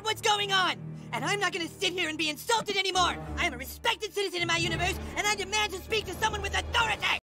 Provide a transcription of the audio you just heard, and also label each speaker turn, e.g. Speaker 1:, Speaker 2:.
Speaker 1: what's going on! And I'm not gonna sit here and be insulted anymore! I am a respected citizen in my universe, and I demand to speak to someone with authority!